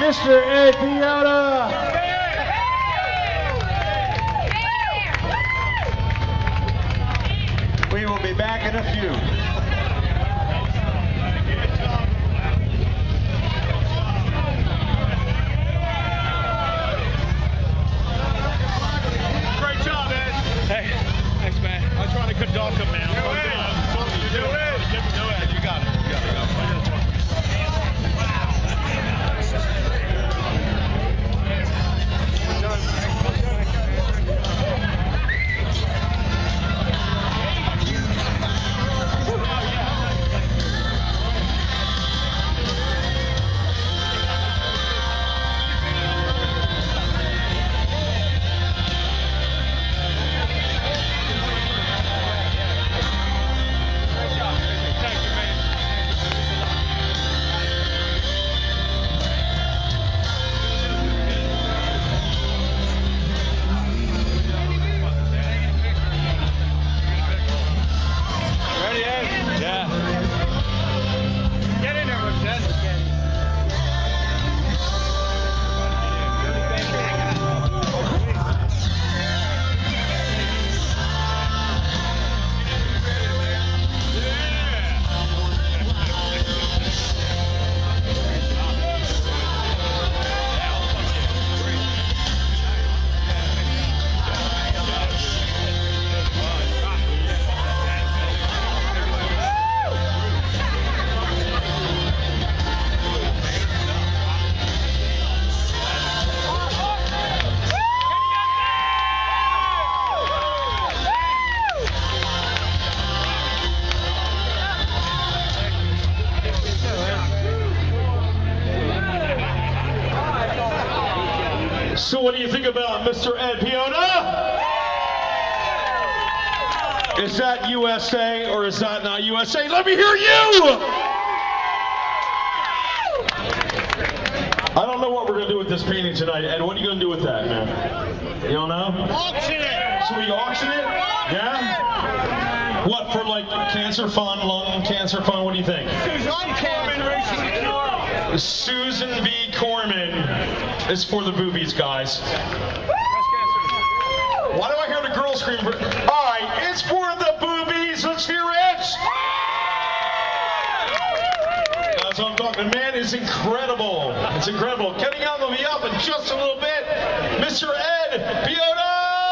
Mr. Ed Peahota. We will be back in a few. Great job, Ed. Hey, thanks, man. I'm trying to conduct him now. Do it. You got it. So what do you think about Mr. Ed Peahota? Is that USA or is that not USA? Let me hear you! I don't know what we're going to do with this painting tonight. Ed, what are you going to do with that, man? You don't know? Auction it! Should we auction it? Yeah? What, for like cancer fund, lung cancer fund? What do you think? Susan B. Corman is for the boobies, guys. Why do I hear the girls scream? All right, it's for the boobies. Let's hear it. That's what I'm talking. The man is incredible. It's incredible. Kenny Young will be up in just a little bit. Mr. Ed Peahota.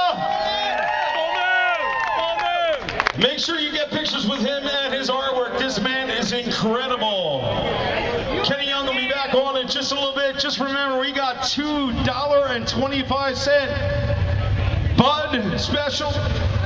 Make sure you get pictures with him and his artwork. This man is incredible. Kenny Young will be back on in just a little bit. Just remember, we got $2.25 Bud special.